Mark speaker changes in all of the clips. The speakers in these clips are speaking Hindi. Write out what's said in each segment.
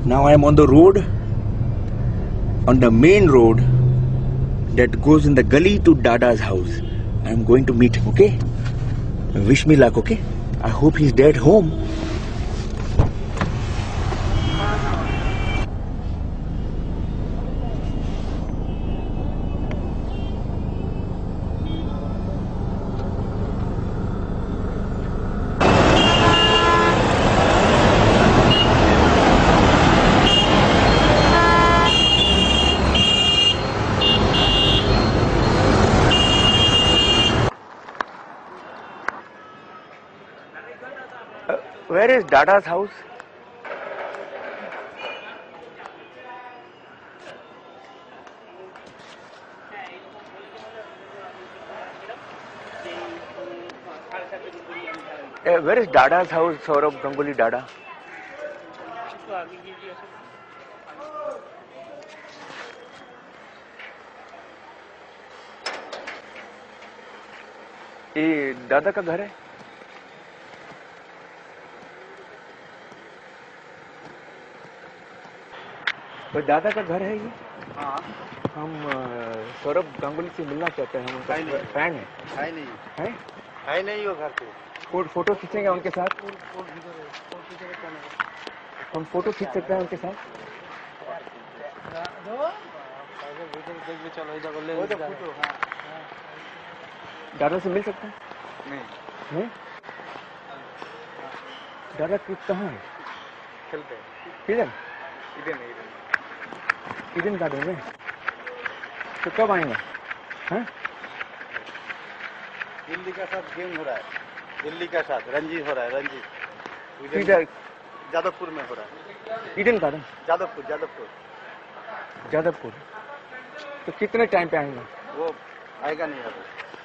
Speaker 1: Now I am on the road, on the main road that goes in the gully to Dada's house. I am going to meet him, okay? Wish me luck, okay? I hope he's dead home. Where is Dada's house? Where is Dada's house, Saurabh Ganguly Dada? ये दादा का घर है? वो दादा का घर है ये? हाँ। हम सौरभ गांगुली से मिलना चाहते हैं, हम उनका फैन है। है नहीं। है नहीं वो घर पे। फोटो खींचेंगे उनके साथ? हम फोटो खींच सकते हैं उनके साथ? दादा से मिल सकते हैं? नहीं। दादा कहाँ है? खेलते हैं। किधर? ईडन गार्डन में। तो कब आएंगे? हाँ? दिल्ली का साथ गेम हो रहा है, दिल्ली का साथ रणजी हो रहा है, रणजी इधर जादवपुर में हो रहा है। ईडन गार्डन? जादवपुर। तो कितने टाइम पे आएंगे? वो आएगा नहीं अभी।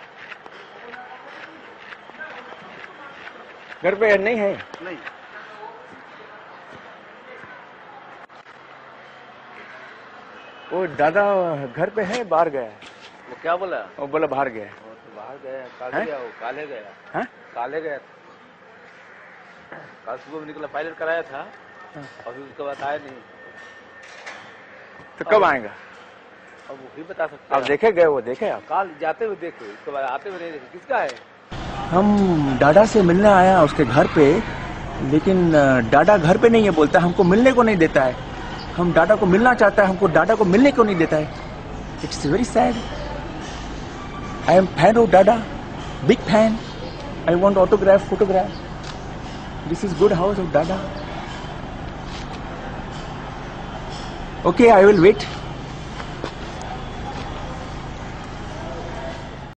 Speaker 1: घर पे नहीं है? नहीं। वो दादा घर पे है, बाहर गया है? वो क्या बोला? वो बोला बाहर गया है। वो तो बाहर गया, काले गया, वो काले गया। हाँ? काले गया। कल सुबह में निकला, पायलट कराया था। हाँ। और उसके बाद आया नहीं। तो कब आएगा? अब वो ही बता सकते हैं। आप देखे गए? वो देखे आप? कल जाते हुए देखे, उसके बाद आते हुए नहीं देखे। किसका है? हम डाडा से मिलने आया उसके घर पे, लेकिन डाडा घर पे नहीं है, बोलता है हमको मिलने को नहीं देता है। हम डाडा को मिलना चाहता है, हमको डाडा को मिलने को नहीं देता है। It's very sad. I am fan of Dada, big fan. I want autograph, photograph. This is good house of Dada. Okay, I will wait.